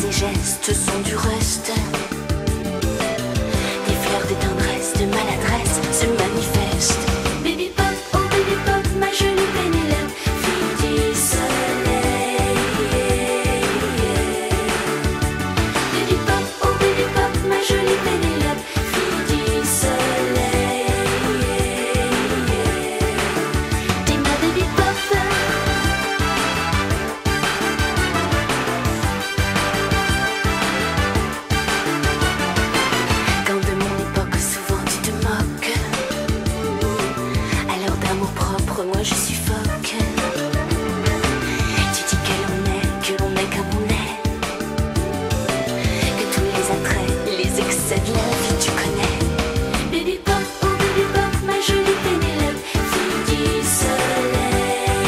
Ses gestes sont du reste. Des fleurs de tendresse, de maladresse se manifestent. Baby pop, oh baby pop, ma jolie Pénélope, fille du soleil. Baby pop, oh baby pop, ma jolie Pénélope, fille du soleil. T'es ma baby pop. Quand de mon époque souvent tu te moques, alors d'amour propre moi je suffoque. Tu dis que l'on est comme on est, que tous les attraits, les excès de la vie tu connais. Baby pop, oh baby pop, ma jolie Pénélope, fille du soleil.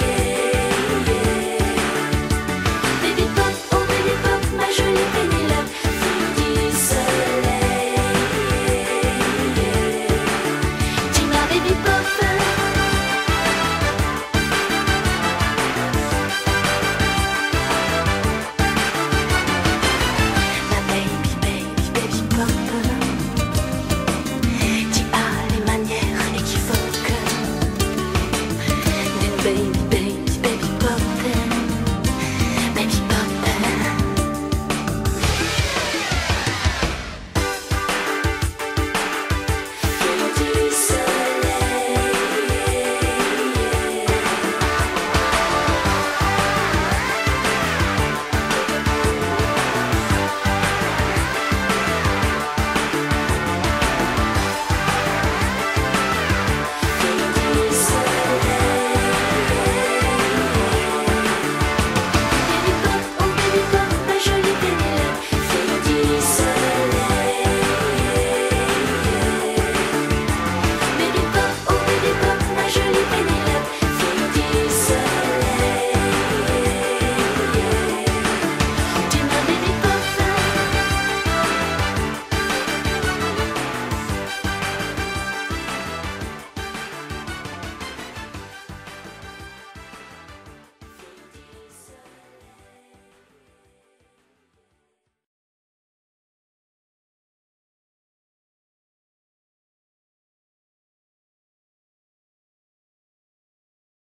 Baby pop, oh baby pop, ma jolie Pénélope, fille du soleil. Tu m'as baby pop. Ma baby, baby, baby pop. Tu as les manières équivoques d'une baby